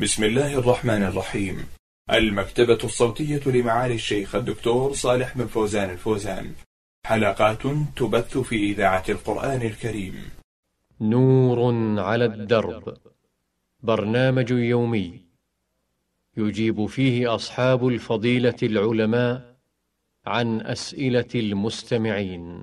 بسم الله الرحمن الرحيم. المكتبة الصوتية لمعالي الشيخ الدكتور صالح بن فوزان الفوزان، حلقات تبث في إذاعة القرآن الكريم. نور على الدرب، برنامج يومي يجيب فيه أصحاب الفضيلة العلماء عن أسئلة المستمعين.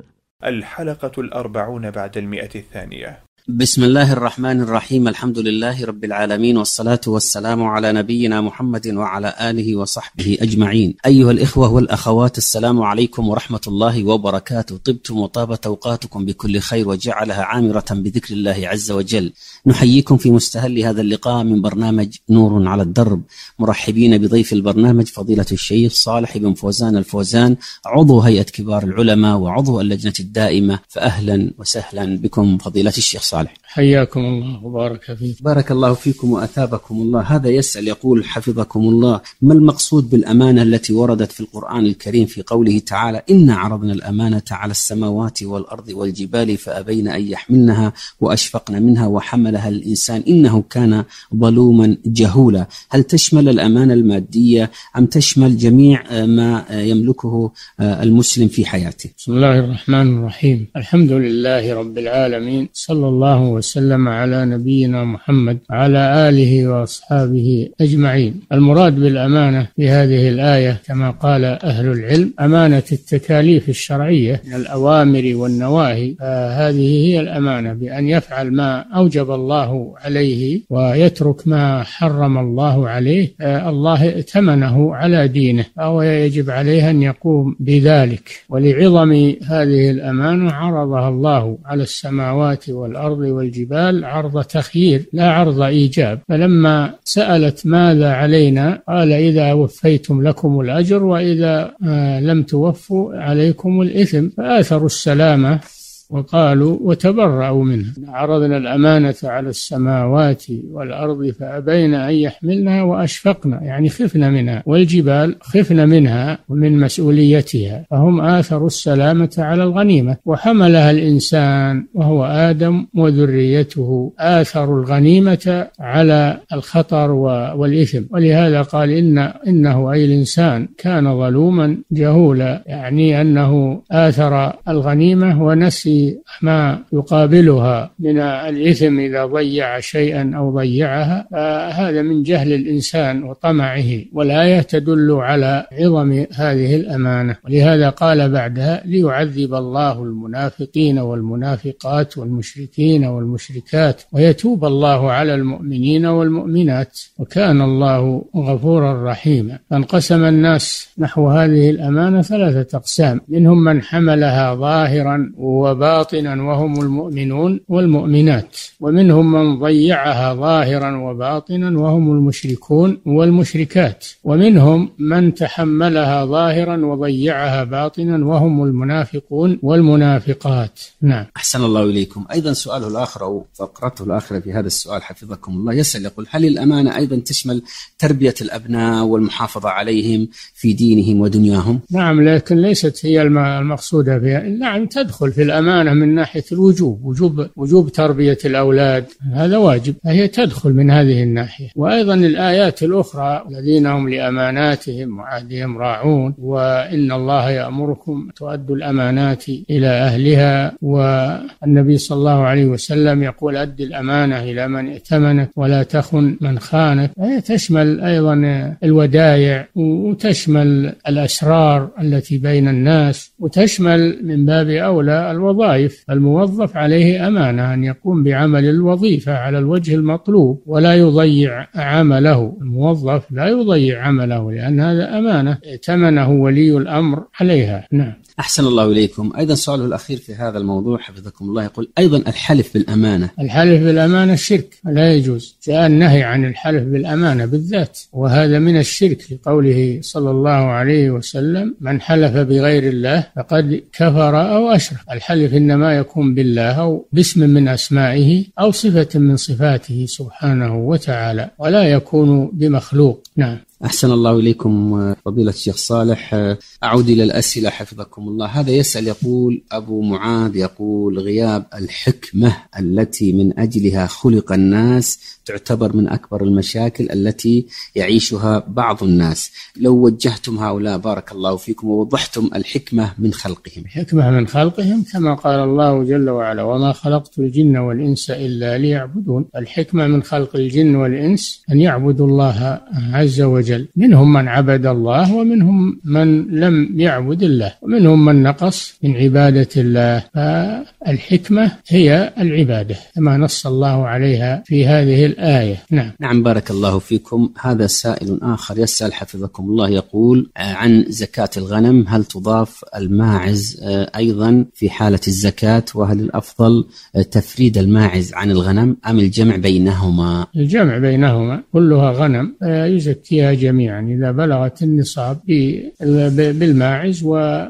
الحلقة 40 بعد 100. بسم الله الرحمن الرحيم. الحمد لله رب العالمين، والصلاة والسلام على نبينا محمد وعلى آله وصحبه أجمعين. أيها الإخوة والأخوات، السلام عليكم ورحمة الله وبركاته. طبتم وطابت أوقاتكم بكل خير وجعلها عامرة بذكر الله عز وجل. نحييكم في مستهل هذا اللقاء من برنامج نور على الدرب، مرحبين بضيف البرنامج فضيلة الشيخ صالح بن فوزان الفوزان، عضو هيئة كبار العلماء وعضو اللجنة الدائمة. فأهلا وسهلا بكم فضيلة الشيخ صالح. حياكم الله وبارك فيكم. بارك الله فيكم وأثابكم الله. هذا يسأل يقول حفظكم الله: ما المقصود بالأمانة التي وردت في القرآن الكريم في قوله تعالى: إنا عرضنا الأمانة على السماوات والأرض والجبال فأبين أن يحملنها وأشفقن منها وحملها الإنسان إنه كان ظلوما جهولا؟ هل تشمل الأمانة المادية أم تشمل جميع ما يملكه المسلم في حياته؟ بسم الله الرحمن الرحيم. الحمد لله رب العالمين، صلى الله وسلم على نبينا محمد وعلى آله وأصحابه أجمعين. المراد بالأمانة في هذه الآية كما قال أهل العلم أمانة التكاليف الشرعية من الأوامر والنواهي، فهذه هي الأمانة، بأن يفعل ما أوجب الله عليه ويترك ما حرم الله عليه. الله ائتمنه على دينه، فهو يجب عليه أن يقوم بذلك. ولعظم هذه الأمانة عرضها الله على السماوات والأرض والجبال عرض تخيير لا عرض إيجاب. فلما سألت ماذا علينا قال: إذا وفيتم لكم الأجر، وإذا لم توفوا عليكم الإثم. فآثروا السلامة وقالوا وتبرأوا منها. عرضنا الأمانة على السماوات والأرض فأبين أن يحملنها وأشفقن، يعني خفنا منها، والجبال خفنا منها ومن مسؤوليتها، فهم آثروا السلامة على الغنيمة. وحملها الإنسان وهو آدم وذريته، آثروا الغنيمة على الخطر والإثم. ولهذا قال إنه أي الإنسان كان ظلوما جهولا، يعني أنه آثر الغنيمة ونسي ما يقابلها من الإثم إذا ضيع شيئا أو ضيعها. هذا من جهل الإنسان وطمعه، والآية تدل على عظم هذه الأمانة. ولهذا قال بعدها: ليعذب الله المنافقين والمنافقات والمشركين والمشركات ويتوب الله على المؤمنين والمؤمنات وكان الله غفورا رحيما. فانقسم الناس نحو هذه الأمانة 3 أقسام: منهم من حملها ظاهرا وباطنا وهم المؤمنون والمؤمنات، ومنهم من ضيعها ظاهرا وباطنا وهم المشركون والمشركات، ومنهم من تحملها ظاهرا وضيعها باطنا وهم المنافقون والمنافقات. نعم. أحسن الله إليكم. أيضا سؤاله الآخر أو فقرته الآخرة في هذا السؤال حفظكم الله يسأل يقول: هل الأمانة أيضا تشمل تربية الأبناء والمحافظة عليهم في دينهم ودنياهم؟ نعم، لكن ليست هي المقصودة بها. نعم، تدخل في الأمانة من ناحية وجوب تربية الأولاد، هذا واجب، فهي تدخل من هذه الناحية. وأيضا الآيات الأخرى: الذين هم لأماناتهم وعهدهم راعون، وإن الله يأمركم تؤدوا الأمانات إلى أهلها، والنبي صلى الله عليه وسلم يقول: أد الأمانة إلى من ائتمنك ولا تخن من خانك. هي تشمل أيضا الودائع، وتشمل الأسرار التي بين الناس، وتشمل من باب أولى الوظائف. الموظف عليه أمانة أن يقوم بعمل الوظيفة على الوجه المطلوب ولا يضيع عمله. الموظف لا يضيع عمله، لأن هذا أمانة ائتمنه ولي الأمر عليها. نعم. أحسن الله إليكم. أيضا سؤاله الأخير في هذا الموضوع حفظكم الله يقول: أيضا الحلف بالأمانة. الحلف بالأمانة شرك، لا يجوز. جاء النهي عن الحلف بالأمانة بالذات، وهذا من الشرك لقوله صلى الله عليه وسلم: من حلف بغير الله فقد كفر أو أشرك. الحلف إنما يكون بالله أو باسم من أسمائه أو صفة من صفاته سبحانه وتعالى، ولا يكون بمخلوق. نعم. أحسن الله إليكم فضيلة الشيخ صالح. أعود إلى الأسئلة حفظكم الله. هذا يسأل يقول أبو معاذ يقول غياب الحكمة التي من أجلها خلق الناس تعتبر من أكبر المشاكل التي يعيشها بعض الناس. لو وجهتم هؤلاء بارك الله فيكم ووضحتم الحكمة من خلقهم. الحكمة من خلقهم كما قال الله جل وعلا وما خلقت الجن والإنس إلا ليعبدون. الحكمة من خلق الجن والإنس أن يعبدوا الله عز وجل. منهم من عبد الله ومنهم من لم يعبد الله ومنهم من نقص من عبادة الله. فالحكمة هي العبادة كما نص الله عليها في هذه الآية. نعم بارك الله فيكم. هذا سائل آخر يسأل حفظكم الله يقول عن زكاة الغنم، هل تضاف الماعز أيضا في حالة الزكاة؟ وهل الأفضل تفريد الماعز عن الغنم أم الجمع بينهما؟ الجمع بينهما، كلها غنم يزكيها جميعا إذا بلغت النصاب بالماعز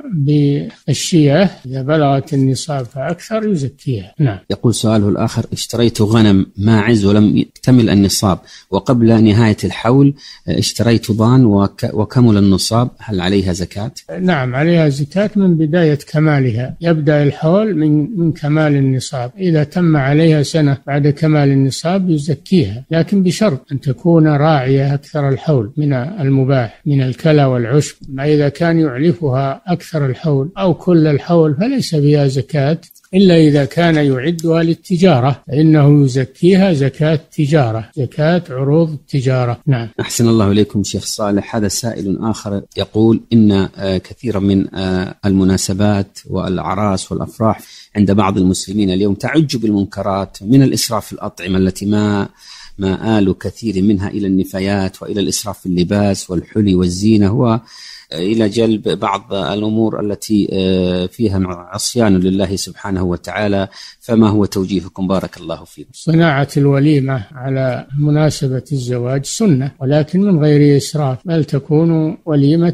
وبالشياه إذا بلغت النصاب فأكثر يزكيها. يقول سؤاله الآخر اشتريت غنم ماعز ولم يكتمل النصاب وقبل نهاية الحول اشتريت ضان وكمل النصاب، هل عليها زكاة؟ نعم عليها زكاة من بداية كمالها، يبدأ الحول من كمال النصاب، إذا تم عليها سنة بعد كمال النصاب يزكيها، لكن بشرط أن تكون راعية أكثر الحول من المباح من الكلى والعشب. ما إذا كان يعلفها أكثر الحول أو كل الحول فليس بها زكاة إلا إذا كان يعدها للتجارة فإنه يزكيها زكاة تجارة، زكاة عروض التجارة. نعم. أحسن الله إليكم شيخ صالح. هذا سائل آخر يقول إن كثيرا من المناسبات والأعراس والأفراح عند بعض المسلمين اليوم تعج بالمنكرات من الإسراف في الأطعمة التي ما آل كثير منها إلى النفايات وإلى الإسراف في اللباس والحلي والزينة إلى جلب بعض الأمور التي فيها عصيان لله سبحانه وتعالى، فما هو توجيهكم بارك الله فيكم؟ صناعة الوليمة على مناسبة الزواج سنة ولكن من غير إسراف، بل تكون وليمة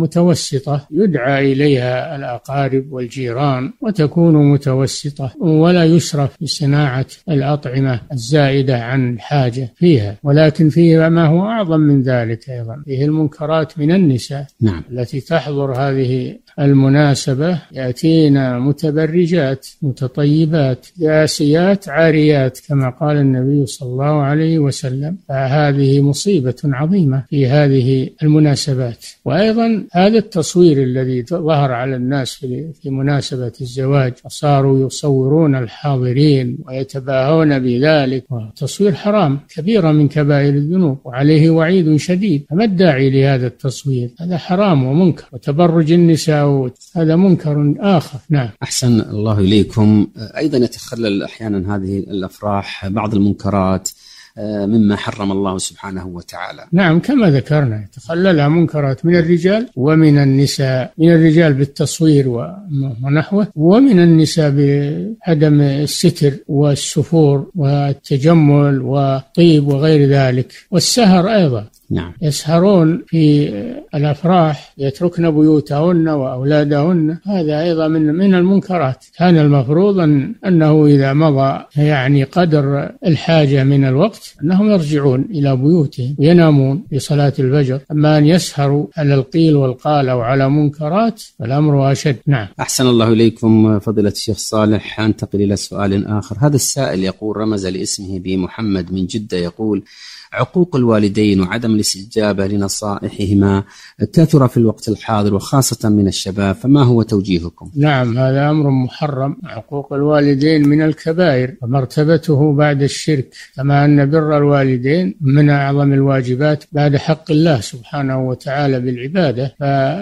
متوسطة يدعى إليها الأقارب والجيران وتكون متوسطة ولا يسرف في صناعة الأطعمة الزائدة عن الحاجة فيها، ولكن فيه ما هو أعظم من ذلك أيضا، فيه المنكرات من النساء. نعم. التي تحضر هذه المناسبة يأتين متبرجات متطيبات كاسيات عاريات كما قال النبي صلى الله عليه وسلم، فهذه مصيبة عظيمة في هذه المناسبات. وأيضا هذا التصوير الذي ظهر على الناس في مناسبة الزواج، صاروا يصورون الحاضرين ويتباهون بذلك، تصوير حرام كبيرة من كبائر الذنوب وعليه وعيد شديد، فما الداعي لهذا التصوير؟ هذا حرام ومنكر، وتبرج النساء هذا منكر آخر. نعم. أحسن الله إليكم. أيضا يتخلل أحيانا هذه الأفراح بعض المنكرات مما حرم الله سبحانه وتعالى. نعم كما ذكرنا يتخللها منكرات من الرجال ومن النساء، من الرجال بالتصوير ونحوه، ومن النساء بعدم الستر والسفور والتجمل والطيب وغير ذلك، والسهر أيضا. نعم. يسهرون في الأفراح يتركن بيوتهن وأولادهن، هذا أيضا من المنكرات. كان المفروض أنه إذا مضى يعني قدر الحاجة من الوقت أنهم يرجعون إلى بيوتهم وينامون لصلاة الفجر، أما أن يسهروا على القيل والقال أو على منكرات فالأمر أشد. نعم. أحسن الله إليكم فضيلة الشيخ صالح. أنتقل إلى سؤال آخر. هذا السائل يقول رمز لاسمه بمحمد من جدة، يقول عقوق الوالدين وعدم الاستجابة لنصائحهما كثر في الوقت الحاضر وخاصة من الشباب، فما هو توجيهكم؟ نعم هذا أمر محرم. عقوق الوالدين من الكبائر ومرتبته بعد الشرك، كما أن بر الوالدين من أعظم الواجبات بعد حق الله سبحانه وتعالى بالعبادة،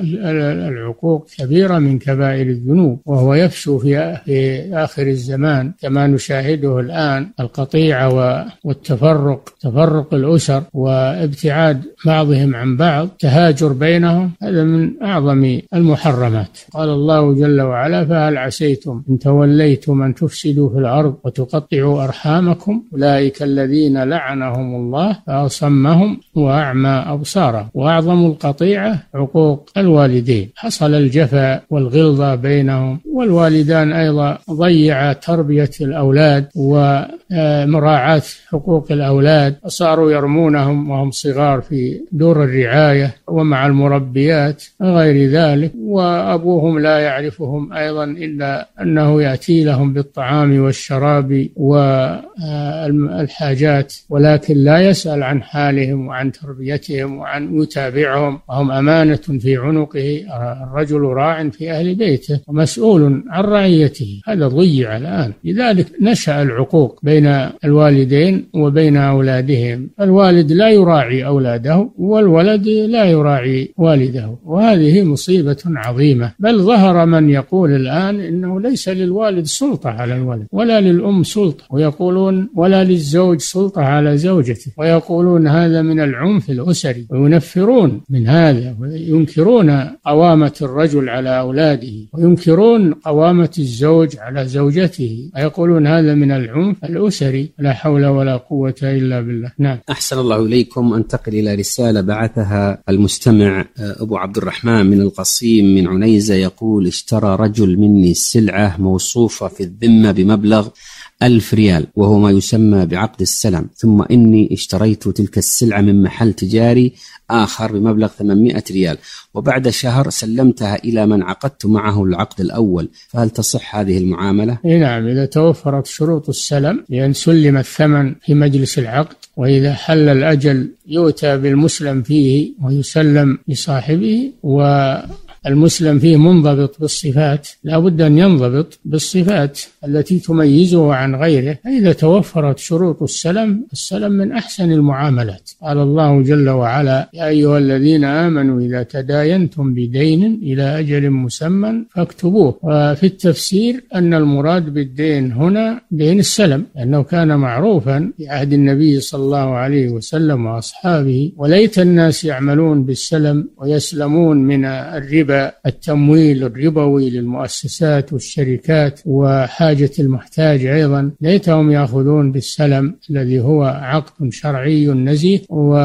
فالعقوق كبيرة من كبائر الذنوب، وهو يفشو في آخر الزمان كما نشاهده الآن، القطيعة والتفرق، تفرق الأسر وابتعاد بعضهم عن بعض، تهاجر بينهم، هذا من أعظم المحرمات. قال الله جل وعلا فهل عسيتم إن توليتم أن تفسدوا في الأرض وتقطعوا أرحامكم أولئك الذين لعنهم الله فأصمهم وأعمى أبصارهم. وأعظم القطيعة عقوق الوالدين، حصل الجفا والغلظة بينهم، والوالدان أيضا ضيع تربية الأولاد ومراعاة حقوق الأولاد، وصاروا صاروا يرمونهم وهم صغار في دور الرعاية ومع المربيات غير ذلك، وأبوهم لا يعرفهم أيضا إلا أنه يأتي لهم بالطعام والشراب والحاجات، ولكن لا يسأل عن حالهم وعن تربيتهم وعن يتابعهم، وهم أمانة في عنقه. الرجل راع في أهل بيته ومسؤول عن رعيته، هذا ضيع الآن. لذلك نشأ العقوق بين الوالدين وبين أولادهم، الوالد لا يراعي أولاده والولد لا يراعي والده، وهذه مصيبة عظيمة. بل ظهر من يقول الآن إنه ليس للوالد سلطة على الولد ولا للأم سلطة، ويقولون ولا للزوج سلطة على زوجته، ويقولون هذا من العنف الأسري، وينفرون من هذا، وينكرون قوامة الرجل على أولاده، وينكرون قوامة الزوج على زوجته، ويقولون هذا من العنف الأسري. لا حول ولا قوة إلا بالله. نعم. أحسن الله إليكم. أنتقل إلى رسالة بعثها المستمع أبو عبد الرحمن من القصيم من عنيزة، يقول: اشترى رجل مني سلعة موصوفة في الذمة بمبلغ 1000 ريال، وهو ما يسمى بعقد السلم، ثم إني اشتريت تلك السلعة من محل تجاري آخر بمبلغ 800 ريال، وبعد شهر سلمتها إلى من عقدت معه العقد الأول، فهل تصح هذه المعاملة؟ نعم، إذا توفرت شروط السلم، لأن سلم الثمن في مجلس العقد، وإذا حل الأجل يؤتى بالمسلم فيه ويسلم لصاحبه، والمسلم فيه منضبط بالصفات، لا بد أن ينضبط بالصفات التي تميزه عن غيره. إذا توفرت شروط السلم، السلم من أحسن المعاملات. قال الله جل وعلا: يا أيها الذين آمنوا إذا تداينتم بدين إلى أجل مسمى فاكتبوه. وفي التفسير أن المراد بالدين هنا دين السلم، لأنه كان معروفا في عهد النبي صلى الله عليه وسلم وأصحابه. وليت الناس يعملون بالسلم ويسلمون من الربا، التمويل الربوي للمؤسسات والشركات وحاجة المحتاج أيضا، ليتهم يأخذون بالسلم الذي هو عقد شرعي نزيه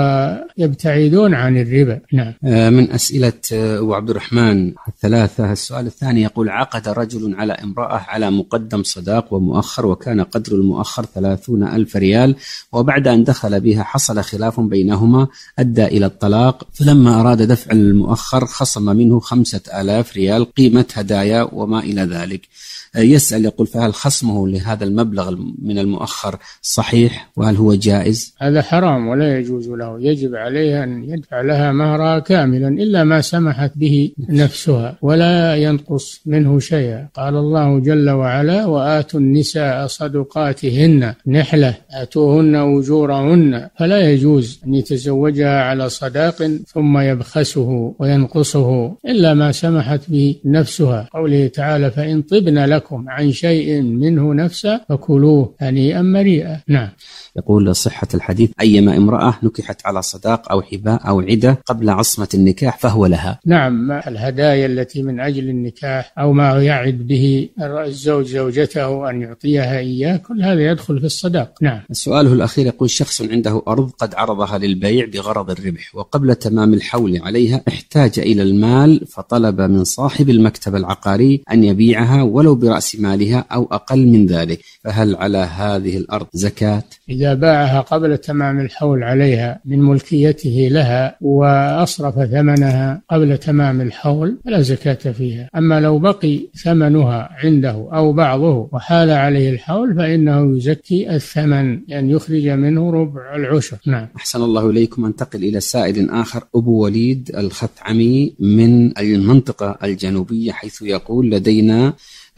ويبتعدون عن الربا. نعم. من أسئلة أبو عبد الرحمن الثلاثة، السؤال الثاني يقول: عقد رجل على امرأة على مقدم صداق ومؤخر، وكان قدر المؤخر 30,000 ريال، وبعد أن دخل بها حصل خلاف بينهما أدى إلى الطلاق، فلما أراد دفع المؤخر خصم منه 5,000 ريال قيمة هدايا وما إلى ذلك. يسأل يقول: فهل خصمه لهذا المبلغ من المؤخر صحيح، وهل هو جائز؟ هذا حرام ولا يجوز له، يجب عليه أن يدفع لها مهرها كاملا إلا ما سمحت به نفسها، ولا ينقص منه شيئا. قال الله جل وعلا: وآتوا النساء صدقاتهن نحلة، آتوهن أجورهن. فلا يجوز أن يتزوجها على صداق ثم يبخسه وينقصه إلا ما سمحت به نفسها. قوله تعالى: فإن طبن لكم عن شيء منه نفسا فكلوه هنيئا مريئا. نعم. يقول: صحة الحديث: أيما امرأة نكحت على صداق أو حباء أو عدة قبل عصمة النكاح فهو لها. نعم، الهدايا التي من أجل النكاح أو ما يعد به الزوج زوجته أن يعطيها إياه، كل هذا يدخل في الصداق. نعم. سؤاله الأخير يقول: شخص عنده أرض قد عرضها للبيع بغرض الربح، وقبل تمام الحول عليها احتاج إلى المال، فطلب من صاحب المكتب العقاري أن يبيعها ولو برأس مالها أو أقل من ذلك، فهل على هذه الأرض زكاة؟ إذا باعها قبل تمام الحول عليها من ملكيته لها وأصرف ثمنها قبل تمام الحول فلا زكاة فيها. أما لو بقي ثمنها عنده أو بعضه وحال عليه الحول فإنه يزكي الثمن، لأن يخرج منه ربع العشر. نعم. أحسن الله إليكم. أنتقل إلى سائل آخر، أبو وليد الخثعمي من المنطقة الجنوبية، حيث يقول: لدينا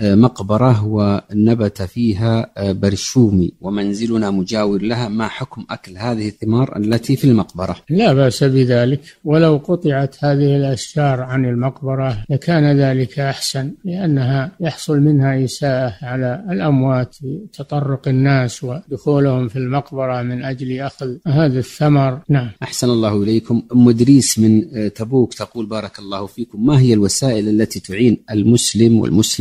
مقبرة ونبت فيها برشومي ومنزلنا مجاور لها، ما حكم أكل هذه الثمار التي في المقبرة؟ لا بأس بذلك، ولو قطعت هذه الأشجار عن المقبرة لكان ذلك أحسن، لأنها يحصل منها إساءة على الأموات بتطرق الناس ودخولهم في المقبرة من أجل أخذ هذا الثمر. نعم. أحسن الله إليكم. أم إدريس من تبوك تقول: بارك الله فيكم، ما هي الوسائل التي تعين المسلم والمسلمة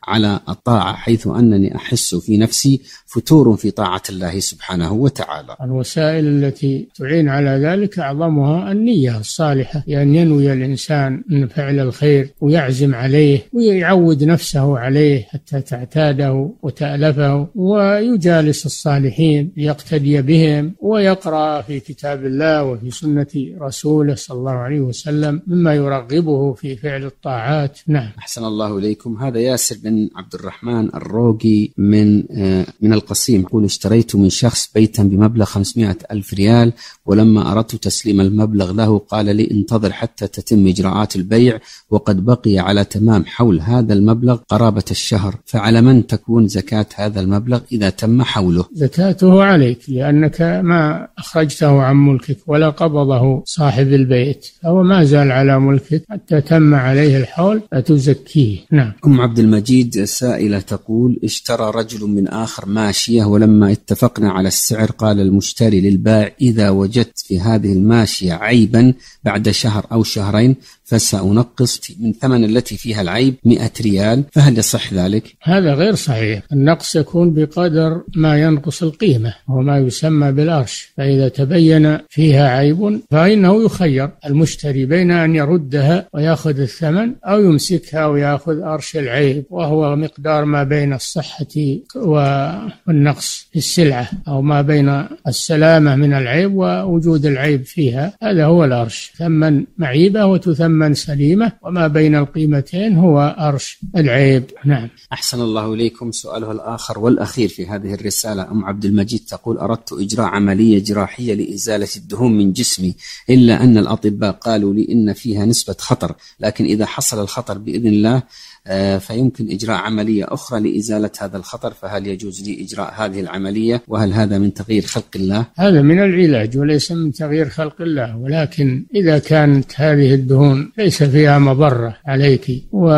على الطاعة، حيث أنني أحس في نفسي فتور في طاعة الله سبحانه وتعالى. الوسائل التي تعين على ذلك أعظمها النية الصالحة، لأن ينوي الإنسان من فعل الخير ويعزم عليه ويعود نفسه عليه حتى تعتاده وتألفه، ويجالس الصالحين ليقتدي بهم، ويقرأ في كتاب الله وفي سنة رسوله صلى الله عليه وسلم مما يرغبه في فعل الطاعات. نعم. أحسن الله إليكم. هذا ياسر بن عبد الرحمن الروقي من القصيم، يقول: اشتريت من شخص بيتا بمبلغ 500,000 ريال، ولما أردت تسليم المبلغ له قال لي: انتظر حتى تتم إجراءات البيع، وقد بقي على تمام حول هذا المبلغ قرابة الشهر، فعلى من تكون زكاة هذا المبلغ إذا تم حوله؟ زكاته عليك، لأنك ما أخرجته عن ملكك ولا قبضه صاحب البيت، فهو ما زال على ملكك حتى تم عليه الحول فتزكيه. نعم. أم عبد المجيد سائلة تقول: اشترى رجل من آخر ماشية، ولما اتفقنا على السعر قال المشتري للبائع: إذا وجدت في هذه الماشية عيبا بعد شهر أو شهرين فسأنقص من ثمن التي فيها العيب 100 ريال، فهل يصح ذلك؟ هذا غير صحيح. النقص يكون بقدر ما ينقص القيمة، وما يسمى بالأرش، فإذا تبين فيها عيب فإنه يخير المشتري بين أن يردها ويأخذ الثمن، أو يمسكها ويأخذ أرش العيب، وهو مقدار ما بين الصحة والنقص في السلعة، أو ما بين السلامة من العيب ووجود العيب فيها، هذا هو الأرش. ثمن معيبة وتثمن سليمة، وما بين القيمتين هو أرش العيب. نعم. أحسن الله إليكم. سؤالها الآخر والأخير في هذه الرسالة، أم عبد المجيد تقول: أردت إجراء عملية جراحية لإزالة الدهون من جسمي، إلا أن الأطباء قالوا لي إن فيها نسبة خطر، لكن إذا حصل الخطر بإذن الله فيمكن إجراء عملية أخرى لإزالة هذا الخطر، فهل يجوز لي إجراء هذه العملية؟ وهل هذا من تغيير خلق الله؟ هذا من العلاج وليس من تغيير خلق الله، ولكن إذا كانت هذه الدهون ليس فيها مضرة عليك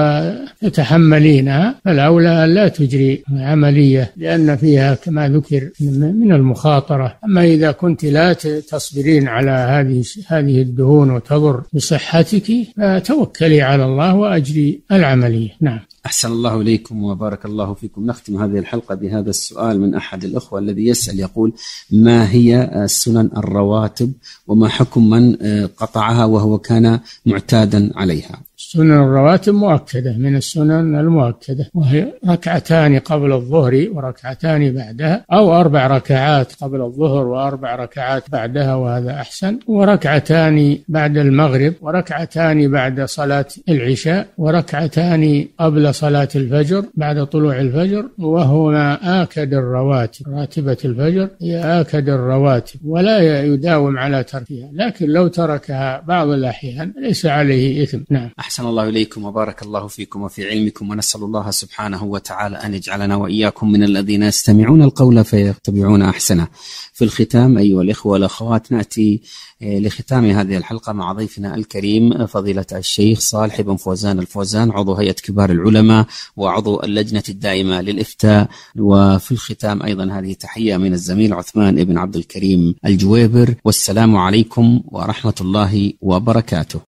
وتتحملينها، فالأولى أن لا تجري عملية، لأن فيها كما ذكر من المخاطرة. أما إذا كنت لا تصبرين على هذه الدهون وتضر بصحتك، فتوكلي على الله وأجري العملية. نعم. أحسن الله إليكم وبارك الله فيكم. نختم هذه الحلقة بهذا السؤال من أحد الأخوة الذي يسأل، يقول: ما هي سنن الرواتب، وما حكم من قطعها وهو كان معتادا عليها؟ سنن الرواتب مؤكدة من السنن المؤكدة، وهي ركعتان قبل الظهر وركعتان بعدها، أو 4 ركعات قبل الظهر و4 ركعات بعدها، وهذا أحسن، وركعتان بعد المغرب، وركعتان بعد صلاة العشاء، وركعتان قبل صلاة الفجر بعد طلوع الفجر، وهو ما آكد الرواتب. راتبة الفجر هي آكد الرواتب، ولا يداوم على تركها، لكن لو تركها بعض الأحيان ليس عليه إثم. نعم. أحسن الله إليكم وبارك الله فيكم وفي علمكم، ونسأل الله سبحانه وتعالى أن يجعلنا وإياكم من الذين يستمعون القول فيتبعون أحسنه. في الختام أيها الإخوة والأخوات، نأتي لختام هذه الحلقة مع ضيفنا الكريم فضيلة الشيخ صالح بن فوزان الفوزان، عضو هيئة كبار العلماء وعضو اللجنة الدائمة للإفتاء. وفي الختام أيضا هذه تحية من الزميل عثمان بن عبد الكريم الجويبر، والسلام عليكم ورحمة الله وبركاته.